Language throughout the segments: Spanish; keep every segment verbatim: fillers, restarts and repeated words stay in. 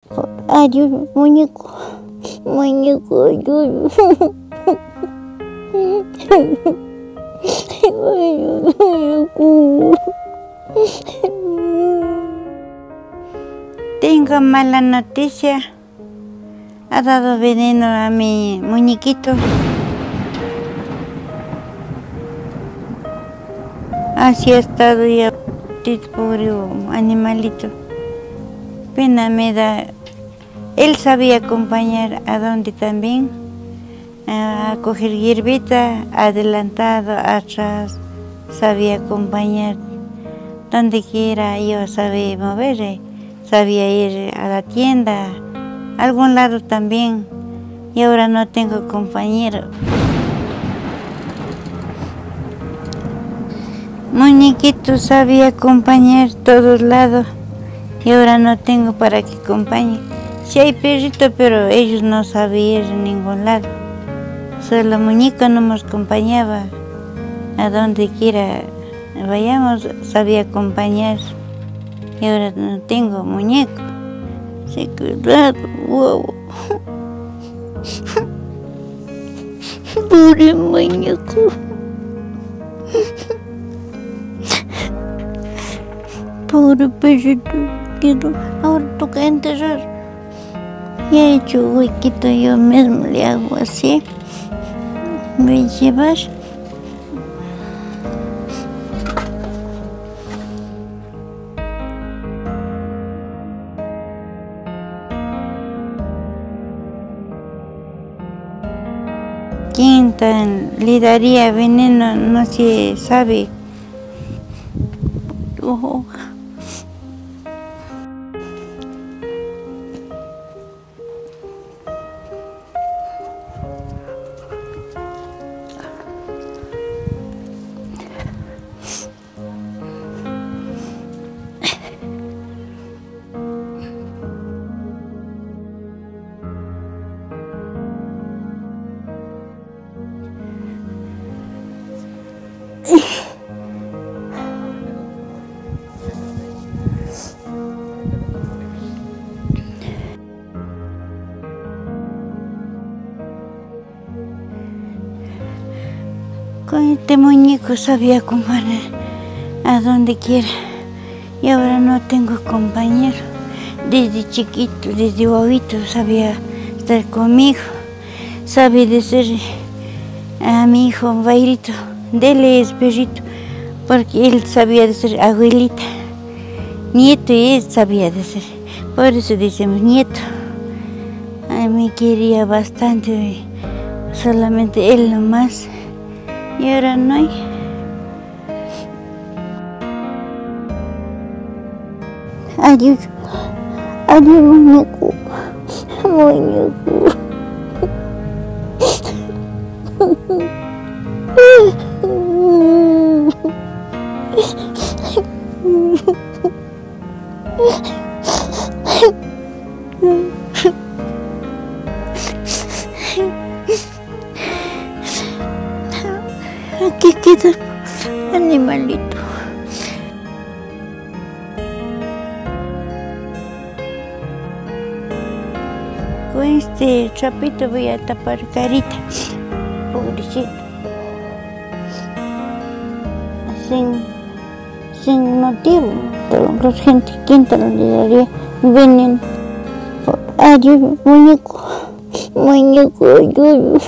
Adiós, muñeco. Muñeco, adiós. Tengo mala noticia. Ha dado veneno a mi muñequito. Así ha estado ya, pobre animalito. Pena me da. Él sabía acompañar a donde también, a coger hierbita, adelantado, atrás, sabía acompañar. Donde quiera yo sabía mover, sabía ir a la tienda, a algún lado también, y ahora no tengo compañero. Muñequito sabía acompañar todos lados, y ahora no tengo para que acompañe. Sí hay perrito, pero ellos no sabían ir a ningún lado. Solo muñeco no nos acompañaba. A donde quiera vayamos, sabía acompañar. Y ahora no tengo muñeco. Sí, cuidado, wow. Pobre muñeco. Pobre perrito. Ahora toca enterrar. Ya he hecho huequito, yo mismo le hago así. Voy a llevar. ¿Quién tan le daría veneno? No se sabe. Oh. Con este muñeco sabía acompañar a donde quiera, y ahora no tengo compañero. Desde chiquito, desde bobito sabía estar conmigo, sabía decir a mi hijo Bairito, dele es perrito, porque él sabía decir abuelita. Nieto y él sabía decir, por eso decimos nieto. A mí quería bastante, solamente él nomás. Y ahora no hay. Adiós. Adiós, muñeco. Muñeco. Aquí queda animalito. Con este trapito voy a tapar carita, pobrecito. Sin, sin motivo. La gente quinta le daría veneno. Adiós, muñeco. Muñeco, adiós.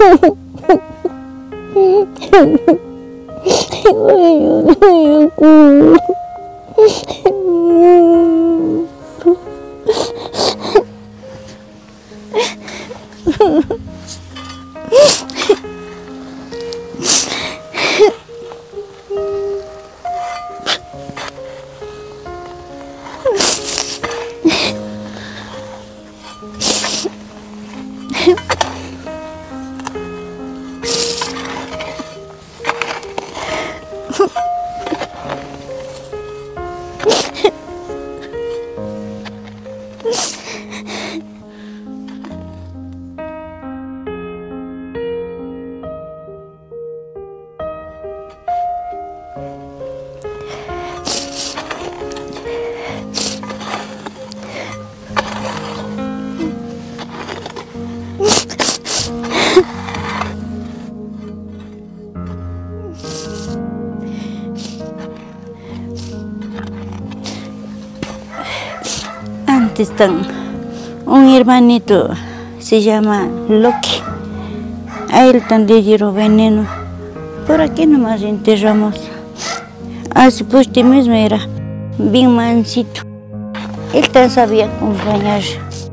están un hermanito, se llama Loki. A él también dieron veneno. Por aquí nomás enterramos. Así pues, este mismo era bien mansito. Él también sabía acompañar.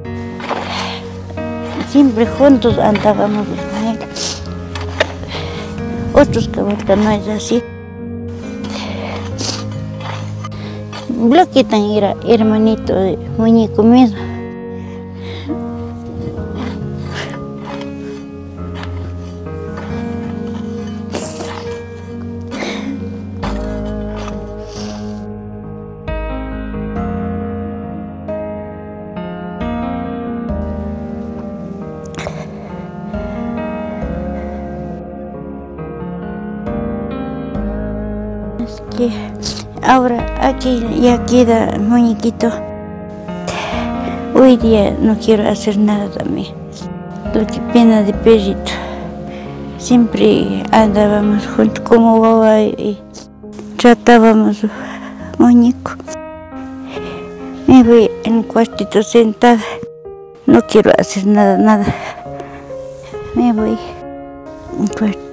Siempre juntos andábamos con él. Otros caballos no es así. Loki también era hermanito de muñeco mismo. Es que ahora aquí ya queda muñequito. Hoy día no quiero hacer nada también. Porque pena de perrito. Siempre andábamos juntos como guagua y tratábamos muñeco. Me voy en el cuartito sentada. No quiero hacer nada, nada. Me voy en cuarto.